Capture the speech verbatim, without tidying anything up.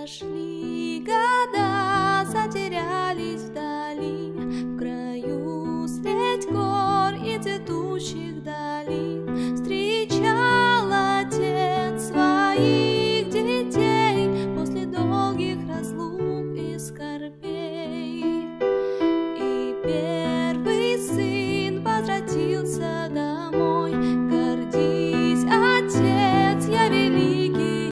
Прошли года, затерялись вдали, в краю средь гор и цветущих долин.